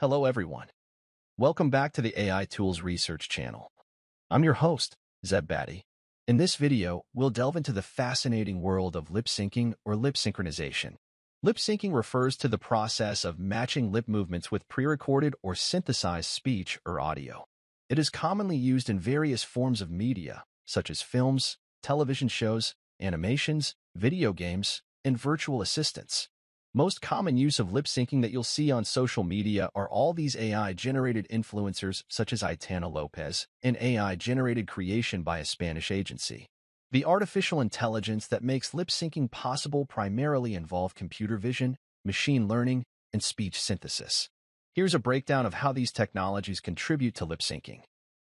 Hello everyone. Welcome back to the AI Tools Research channel. I'm your host, Zeb Batty. In this video, we'll delve into the fascinating world of lip syncing or lip synchronization. Lip syncing refers to the process of matching lip movements with pre-recorded or synthesized speech or audio. It is commonly used in various forms of media, such as films, television shows, animations, video games, and virtual assistants. Most common use of lip syncing that you'll see on social media are all these AI-generated influencers such as Itana Lopez, an AI-generated creation by a Spanish agency. The artificial intelligence that makes lip syncing possible primarily involve computer vision, machine learning, and speech synthesis. Here's a breakdown of how these technologies contribute to lip syncing.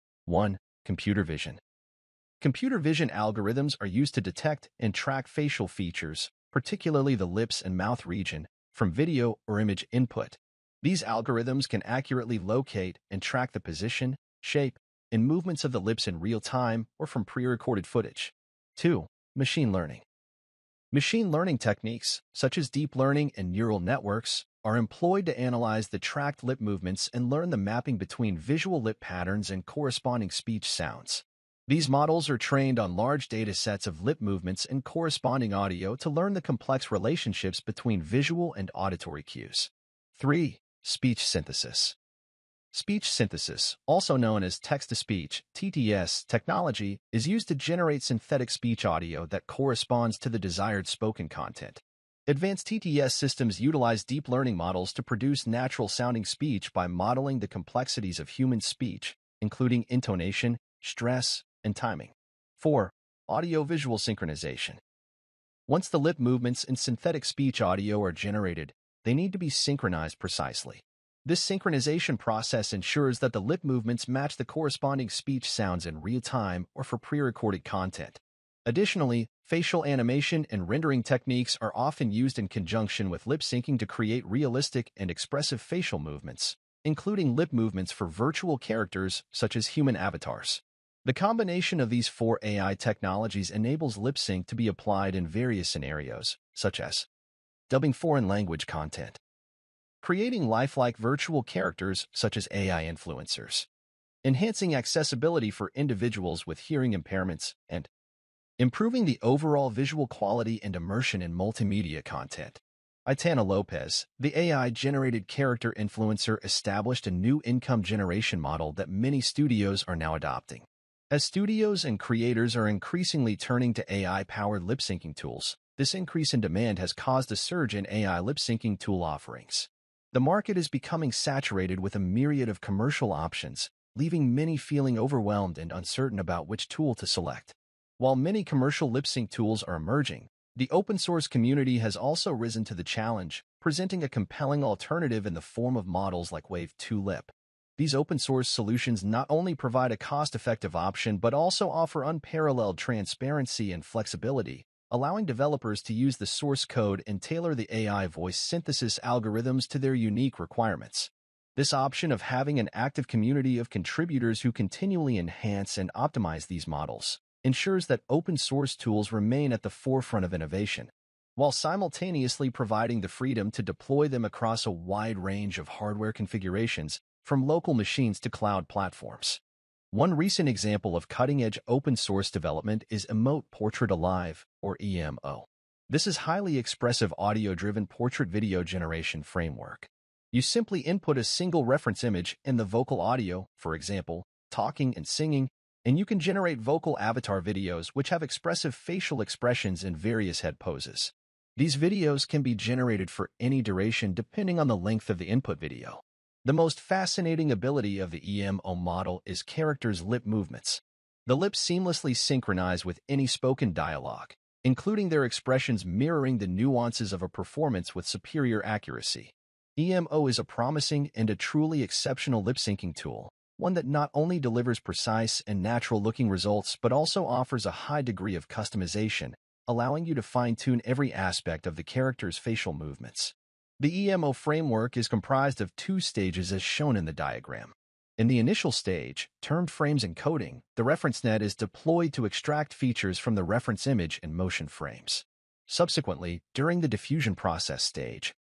1. Computer vision. Computer vision algorithms are used to detect and track facial features, particularly the lips and mouth region, from video or image input. These algorithms can accurately locate and track the position, shape, and movements of the lips in real time or from pre-recorded footage. 2. Machine learning. Machine learning techniques, such as deep learning and neural networks, are employed to analyze the tracked lip movements and learn the mapping between visual lip patterns and corresponding speech sounds. These models are trained on large data sets of lip movements and corresponding audio to learn the complex relationships between visual and auditory cues. 3. Speech synthesis. Speech synthesis, also known as text-to-speech (TTS) technology, is used to generate synthetic speech audio that corresponds to the desired spoken content. Advanced TTS systems utilize deep learning models to produce natural-sounding speech by modeling the complexities of human speech, including intonation, stress, and timing. 4. Audio-visual synchronization. Once the lip movements and synthetic speech audio are generated, they need to be synchronized precisely. This synchronization process ensures that the lip movements match the corresponding speech sounds in real time or for pre-recorded content. Additionally, facial animation and rendering techniques are often used in conjunction with lip syncing to create realistic and expressive facial movements, including lip movements for virtual characters such as human avatars. The combination of these 4 AI technologies enables lip sync to be applied in various scenarios, such as dubbing foreign language content, creating lifelike virtual characters such as AI influencers, enhancing accessibility for individuals with hearing impairments, and improving the overall visual quality and immersion in multimedia content. Itana Lopez, the AI-generated character influencer, established a new income generation model that many studios are now adopting. As studios and creators are increasingly turning to AI-powered lip-syncing tools, this increase in demand has caused a surge in AI lip-syncing tool offerings. The market is becoming saturated with a myriad of commercial options, leaving many feeling overwhelmed and uncertain about which tool to select. While many commercial lip-sync tools are emerging, the open-source community has also risen to the challenge, presenting a compelling alternative in the form of models like Wave 2 Lip. These open-source solutions not only provide a cost-effective option but also offer unparalleled transparency and flexibility, allowing developers to use the source code and tailor the AI voice synthesis algorithms to their unique requirements. This option of having an active community of contributors who continually enhance and optimize these models ensures that open-source tools remain at the forefront of innovation, while simultaneously providing the freedom to deploy them across a wide range of hardware configurations, from local machines to cloud platforms. One recent example of cutting-edge open-source development is Emote Portrait Alive, or EMO. This is highly expressive audio-driven portrait video generation framework. You simply input a single reference image and the vocal audio, for example, talking and singing, and you can generate vocal avatar videos which have expressive facial expressions in various head poses. These videos can be generated for any duration depending on the length of the input video. The most fascinating ability of the EMO model is characters' lip movements. The lips seamlessly synchronize with any spoken dialogue, including their expressions mirroring the nuances of a performance with superior accuracy. EMO is a promising and a truly exceptional lip-syncing tool, one that not only delivers precise and natural-looking results but also offers a high degree of customization, allowing you to fine-tune every aspect of the character's facial movements. The EMO framework is comprised of 2 stages as shown in the diagram. In the initial stage, termed frames encoding, the reference net is deployed to extract features from the reference image in motion frames. Subsequently, during the diffusion process stage,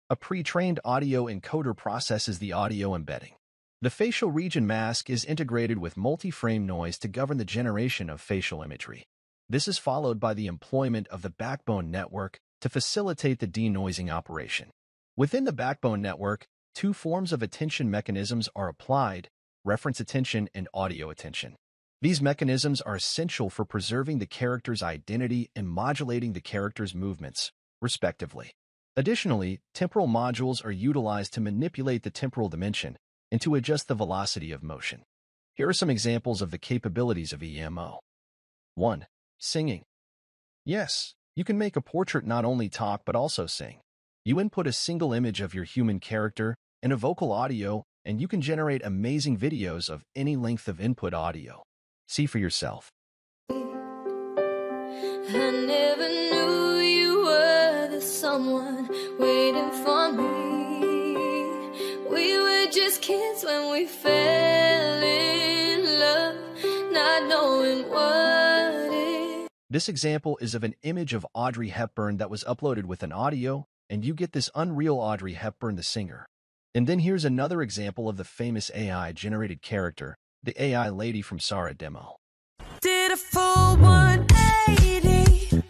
A pre-trained audio encoder processes the audio embedding. The facial region mask is integrated with multi-frame noise to govern the generation of facial imagery. This is followed by the employment of the backbone network to facilitate the denoising operation. Within the backbone network, two forms of attention mechanisms are applied: reference attention and audio attention. These mechanisms are essential for preserving the character's identity and modulating the character's movements, respectively. Additionally, temporal modules are utilized to manipulate the temporal dimension and to adjust the velocity of motion. Here are some examples of the capabilities of EMO. 1. Singing. Yes, you can make a portrait not only talk but also sing. You input a single image of your human character and a vocal audio, and you can generate amazing videos of any length of input audio. See for yourself. I never knew you were the someone waiting for me. We were just kids when we fell in love, not knowing what it. This example is of an image of Audrey Hepburn that was uploaded with an audio, and you get this unreal Audrey Hepburn the singer. And then here's another example of the famous AI-generated character, the AI lady from Sarah demo. Did a full 180,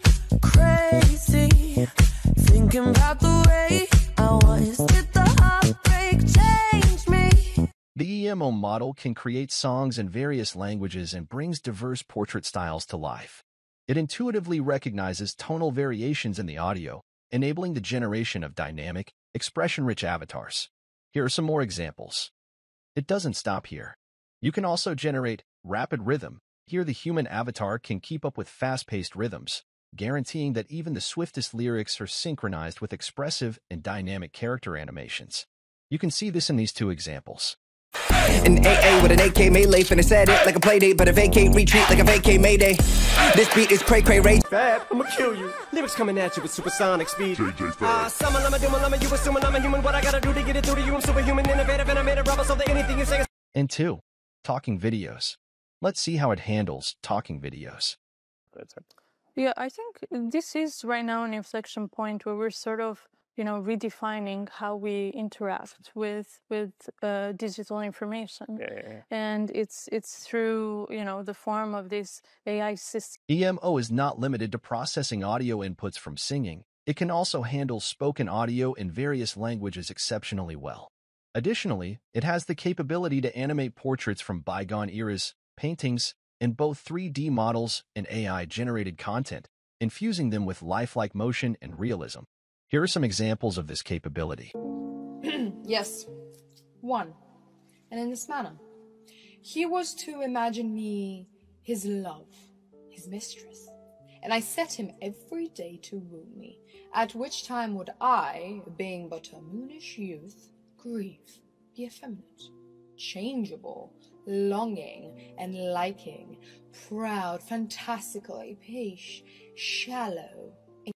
crazy, thinking about the way I was. Did the heartbreak change me? The EMO model can create songs in various languages and brings diverse portrait styles to life. It intuitively recognizes tonal variations in the audio, enabling the generation of dynamic, expression-rich avatars. Here are some more examples. It doesn't stop here. You can also generate rapid rhythm. Here the human avatar can keep up with fast-paced rhythms, guaranteeing that even the swiftest lyrics are synchronized with expressive and dynamic character animations. You can see this in these two examples. An AA with an AK melee, finna set it like a play date, but a vacate retreat like a vacate mayday. This beat is cray cray race. Fab, I'ma kill you. Lyrics coming at you with supersonic speed. Summer llama, doom llama, you assuming I'm a human. What I gotta do to get it through to you? I'm superhuman, innovative, and I made a rubber so that anything you say. And 2. Talking videos. Let's see how it handles talking videos. Yeah, I think this is right now an inflection point where we're sort of, redefining how we interact with digital information. And it's through, the form of this AI system. EMO is not limited to processing audio inputs from singing. It can also handle spoken audio in various languages exceptionally well. Additionally, it has the capability to animate portraits from bygone eras, paintings, in both 3D models and AI-generated content, infusing them with lifelike motion and realism. Here are some examples of this capability. Yes. 1. And in this manner, he was to imagine me his love, his mistress, and I set him every day to woo me, at which time would I, being but a moonish youth, grieve, be effeminate, changeable, longing and liking, proud, fantastical, apace, shallow.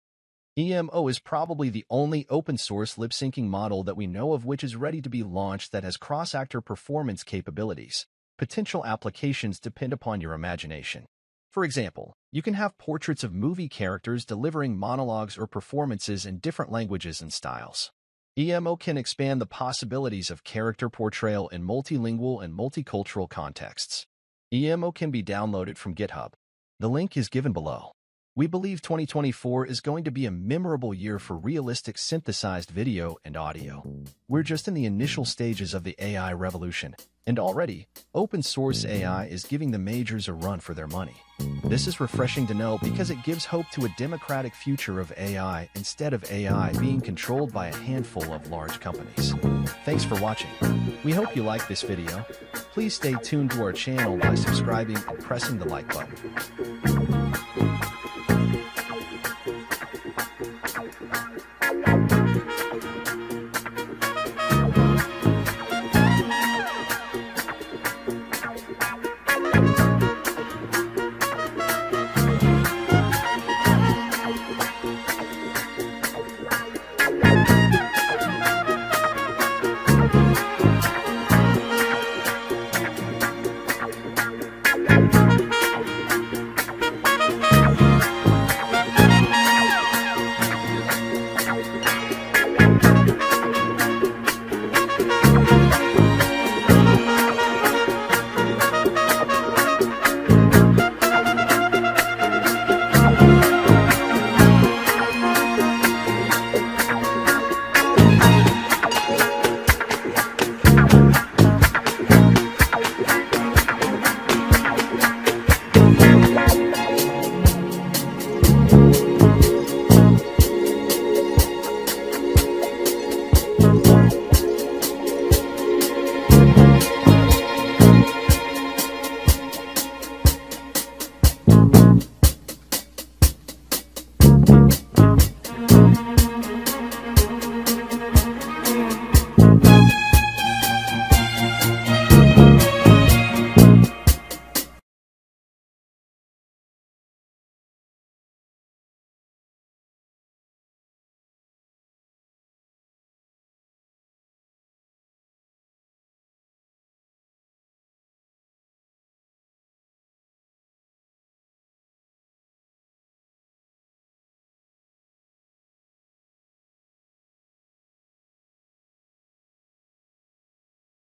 EMO is probably the only open-source lip-syncing model that we know of which is ready to be launched that has cross-actor performance capabilities. Potential applications depend upon your imagination. For example, you can have portraits of movie characters delivering monologues or performances in different languages and styles. EMO can expand the possibilities of character portrayal in multilingual and multicultural contexts. EMO can be downloaded from GitHub. The link is given below. We believe 2024 is going to be a memorable year for realistic synthesized video and audio. We're just in the initial stages of the AI revolution, and already, open source AI is giving the majors a run for their money. This is refreshing to know because it gives hope to a democratic future of AI instead of AI being controlled by a handful of large companies. Thanks for watching. We hope you liked this video. Please stay tuned to our channel by subscribing and pressing the like button.